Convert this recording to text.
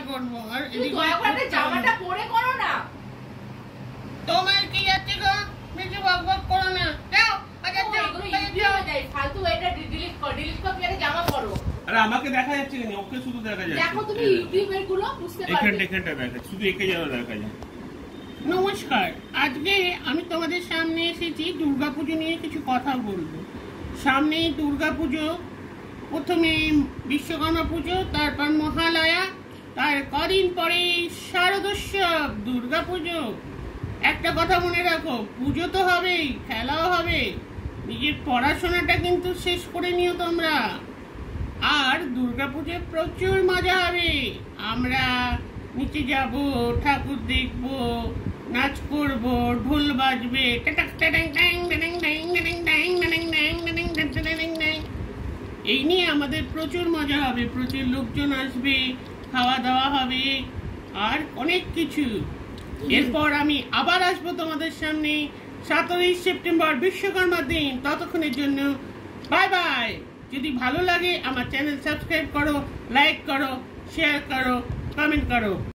করবো। আর জামাটা পরে করো না। তোমার কি যাচ্ছে গো? বেশি বক বক করো না, যাও। আচ্ছা ফালতু এটা ডিলিট কর, জামা পরো। আরে আমাকে দেখা যাচ্ছে কেন? ওকে শুধু দেখা যাচ্ছে। দেখো তুমি ইউটিউবের গুলো বুঝতে পারবে। এখানটা দেখা, শুধু একে যাওয়া দেখা যায়। নমস্কার, আজকে আমি তোমাদের সামনে এসেছি দুর্গাপুজো নিয়ে কিছু কথা বলবো। সামনেই দুর্গাপুজো, প্রথমে বিশ্বকর্মা পুজো, তারপর মহালয়া, তার কদিন পরে শারদোৎসব, দুর্গাপুজো। একটা কথা মনে রাখো, পুজো তো হবেই, খেলাও হবে, নিজের পড়াশোনাটা কিন্তু শেষ করে নিও তোমরা। আর দুর্গাপুজোয় প্রচুর মজা হবে। আমরা নিচে যাব, ঠাকুর দেখব, নাচ করব, ঢোল বাজবে, এই নিয়ে আমাদের প্রচুর মজা হবে, প্রচুর লোকজন আসবে, খাওয়া দাওয়া হবে আর অনেক কিছু। এরপর আমি আবার আসবো তোমাদের সামনে 17 সেপ্টেম্বর বিশ্বকর্মা দিন। ততক্ষণের জন্য বাই বাই। যদি ভালো লাগে আমার চ্যানেল সাবস্ক্রাইব করো, লাইক করো, শেয়ার করো, কমেন্ট করো।